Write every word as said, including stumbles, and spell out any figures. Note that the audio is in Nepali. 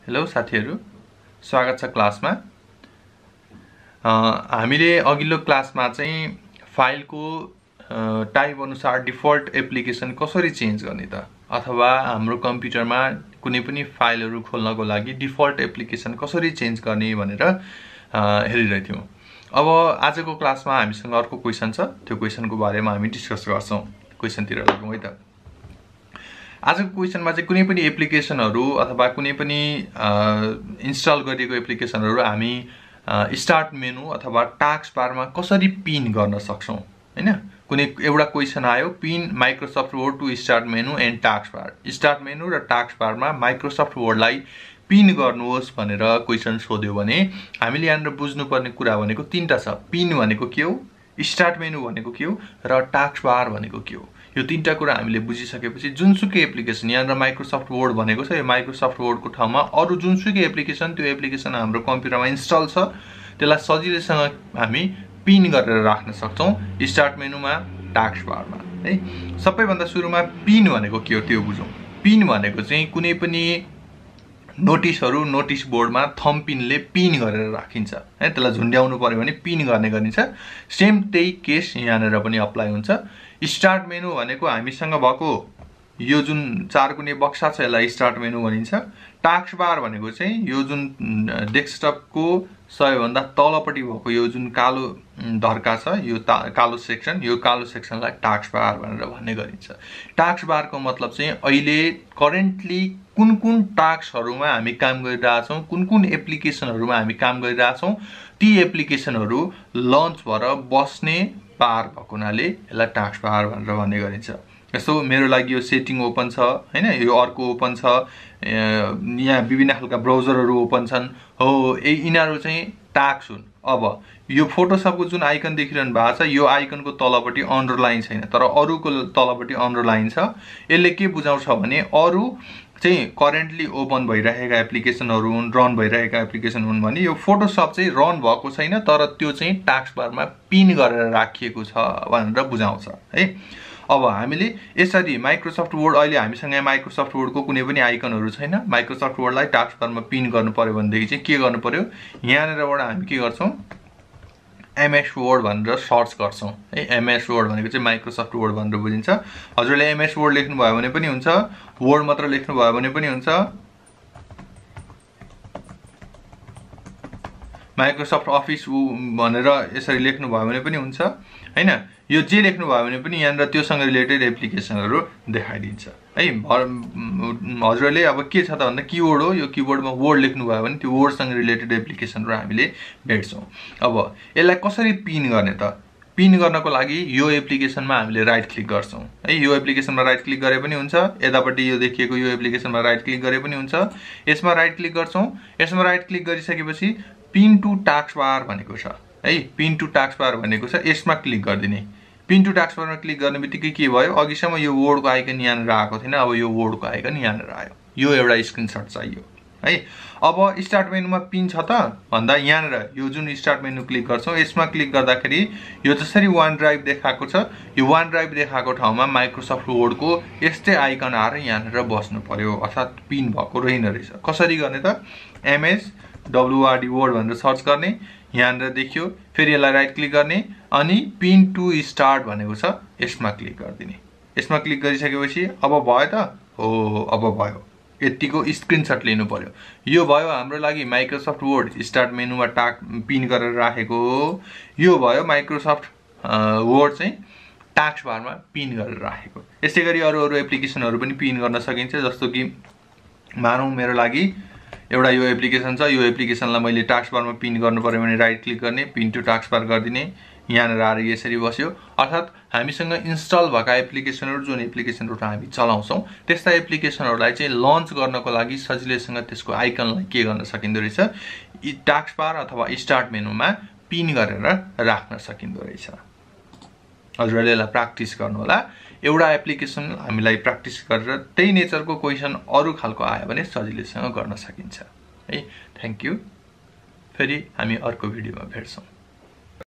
हेलो साथीहरु, स्वागत छ क्लासमा। हामीले अघिल्लो क्लासमा चाहिँ फाइलको टाइप अनुसार डिफल्ट एप्लिकेसन कसरी चेन्ज गर्ने त, अथवा हाम्रो कम्प्युटरमा कुनै पनि फाइलहरु खोल्नको लागि डिफल्ट एप्लिकेसन कसरी चेन्ज गर्ने भनेर हेरिरहेथ्यौं। अब आजको क्लासमा हामीसँग अर्को क्वेशन छ, त्यो क्वेशनको बारेमा हामी डिस्कस गर्छौं। क्वेशनतिर लागौं है त। आजको क्वेशनमा चाहिँ कुनै पनि एप्लिकेसनहरु अथवा कुनै पनि इन्स्टल गरिएको एप्लिकेसनहरु हामी स्टार्ट मेनु अथवा टास्क बारमा कसरी पिन गर्न सक्छौं हैन। कुनै एउटा क्वेशन आयो, pin Microsoft Word to start menu and taskbar. Start menu र टास्क बारमा माइक्रोसफ्ट वर्डलाई पिन गर्नुहोस् भनेर क्वेशन सोध्यो भने हामीले यहाँनिर बुझ्नुपर्ने कुरा भनेको तीनटा छ। पिन भनेको के हो, स्टार्ट मेनु भनेको के हो र टास्क बार भनेको के हो। यो तीनटा कुरा हामीले बुझिसकेपछि जुनसुकै एप्लिकेसन, यहाँ माइक्रोसफ्ट वर्ड भनेको छ, यो माइक्रोसफ्ट वर्डको ठाउँमा अरु जुनसुकै एप्लिकेसन, त्यो एप्लिकेसन हाम्रो कम्प्युटरमा इन्स्टल छ, त्यसलाई सजिलैसँग हामी पिन गरेर राख्न सक्छौं स्टार्ट मेनुमा, टास्क बारमा है। सबैभन्दा सुरुमा पिन भनेको के हो त्यो बुझौं। पिन भनेको चाहिँ कुनै पनि नोटिसहरु नोटिस बोर्डमा थम्ब पिनले पिन गरेर राखिन्छ है, त्यसलाई झुन्ड्याउनु पर्यो भने पिन गर्ने गरिन्छ। सेम त्यही केस यहाँनिर पनि अप्लाई हुन्छ। स्टार्ट मेनु भनेको हामीसँग भएको यो जुन चार कुने बक्सा छ, यसलाई स्टार्ट मेनु भनिन्छ। टास्क बार भनेको चाहिँ यो जुन डेस्कटपको सबैभन्दा तलपट्टि भएको यो जुन कालो धर्का छ, यो कालो सेक्सन, यो कालो सेक्सनलाई टास्क बार भनेर भन्ने गरिन्छ। टास्क बारको मतलब चाहिँ अहिले करेन्टली कुन कुन टास्कहरुमा हामी काम गरिरहेछौं, कुन कुन एप्लिकेसनहरुमा हामी काम गरिरहेछौं, ती एप्लिकेसनहरु लन्च भएर बस्ने बार भएको हुनाले यसलाई टास्क बार भनेर भन्ने गरिन्छ। जस्तो मेरो लागि यो सेटिङ ओपन छ हैन, यो अर्को ओपन छ, यहाँ विभिन्न खालका ब्राउजरहरु ओपन छन् हो, यिनीहरु चाहिँ टास्क हुन्। अब यो फोटोशपको जुन आइकन देखिरहनु भएको छ, यो आइकनको तलपट्टि अन्डरलाइन छैन, तर अरुको तलपट्टि अन्डरलाइन छ। यसले के बुझाउँछ भने अरु चाहिँ करेन्टली ओपन भइरहेका एप्लिकेसनहरु हुन्, रन भइरहेका एप्लिकेसन हुन् भने यो फोटोशप चाहिँ रन भएको छैन, तर त्यो चाहिँ टास्क बारमा पिन गरेर राखिएको छ भनेर बुझाउँछ है। अब हामीले यसरी माइक्रोसफ्ट वर्ड, अहिले हामीसँग माइक्रोसफ्ट वर्डको कुनै पनि आइकनहरु छैन, माइक्रोसफ्ट वर्डलाई टास्क बारमा पिन गर्नु पर्यो भनेदेखि चाहिँ के गर्नु पर्यो, यहाँनिरबाट हामी के गर्छौं, एमएस वर्ड भनेर सर्च गर्छौं है। एमएस वर्ड भनेको चाहिँ माइक्रोसफ्ट वर्ड भनेर बुझिन्छ। हजुरले एमएस वर्ड लेख्नु भयो भने पनि हुन्छ, वर्ड मात्र लेख्नु भयो भने पनि हुन्छ, माइक्रोसफ्ट अफिस भनेर यसरी लेख्नु भयो भने पनि हुन्छ हैन। यो जे लेख्नु भयो भने पनि यहाँनिर त्योसँग रिलेटेड एप्लिकेसनहरु देखाइदिन्छ है। हजुरले अब के छ त भन्दा किवर्ड हो, यो किवर्डमा वर्ड लेख्नु भयो भने त्यो वर्डसँग रिलेटेड एप्लिकेसनहरु हामीले भेट्छौं। अब यसलाई कसरी पिन गर्ने त, पिन गर्नको लागि यो एप्लिकेसनमा हामीले राइट क्लिक गर्छौं है। यो एप्लिकेसनमा राइट क्लिक गरे पनि हुन्छ, यतापट्टि यो देखिएको यो एप्लिकेसनमा राइट क्लिक गरे पनि हुन्छ। यसमा राइट क्लिक गर्छौं। यसमा राइट क्लिक गरिसकेपछि पिन टु टास्क बार भनेको छ है, पिन टु टास्क बार भनेको छ, यसमा क्लिक गर्दिने। पिन टु टास्क बारमा क्लिक गर्ने बित्तिकै के भयो, अघिसम्म यो वर्डको आइकन यहाँनिर आएको थिएन, अब यो वर्डको आइकन यहाँनिर आयो। यो एउटा स्क्रिनशट चाहियो है। अब स्टार्ट मेनुमा पिन छ त भन्दा यहाँनिर यो जुन स्टार्ट मेनु क्लिक गर्छौं, यसमा क्लिक गर्दाखेरि यो जसरी वन ड्राइभ देखाएको छ, यो वन ड्राइभ देखाएको ठाउँमा माइक्रोसफ्ट वर्डको यस्तै आइकन आएर यहाँनिर बस्नु पर्यो, अर्थात पिन भएको रहेन रहेछ। कसरी गर्ने त, एमएस डब्ल्युआरडी वर्ड भनेर सर्च गर्ने, यहाँनिर देखियो, फेरि यसलाई राइट क्लिक गर्ने, अनि पिन टु स्टार्ट भनेको छ, यसमा क्लिक गर्दिने। यसमा क्लिक गरिसकेपछि अब भयो त, हो अब भयो। यतिको स्क्रिनशट लिनु पर्यो। यो भयो हाम्रो लागि माइक्रोसफ्ट वर्ड स्टार्ट मेनुमा टाक पिन गरेर राखेको, यो भयो माइक्रोसफ्ट वर्ड चाहिँ टास्क बारमा पिन गरेर राखेको। यसै गरी अरु अरु एप्लिकेसनहरु पनि पिन गर्न सकिन्छ। जस्तो कि मानौं मेरो लागि एउटा यो एप्लिकेसन छ, यो एप्लिकेसनलाई मैले टास्क बारमा पिन गर्नु पर्यो भने राइट क्लिक गर्ने, पिन टु टास्क बार गर्दिने, यहाँनिर आएर यसरी बस्यो। अर्थात हामीसँग इन्स्टल भएका एप्लिकेसनहरु, जुन एप्लिकेसनहरु हामी चलाउँछौं, त्यस्ता एप्लिकेसनहरुलाई चाहिँ लन्च गर्नको लागि सजिलैसँग त्यसको आइकनलाई के गर्न सकिन्दो रहेछ, टास्क बार अथवा स्टार्ट मेनुमा पिन गरेर राख्न सकिन्दो रहेछ। हजुरले यसलाई प्र्याक्टिस गर्नु होला। एउटा एप्लिकेसन हामीलाई प्र्याक्टिस गरेर त्यही नेचरको क्वेशन अरु खालको आयो भने सजिलैसँग गर्न सकिन्छ है। Thank you. फेरि हामी अर्को भिडियोमा भेट्छौं।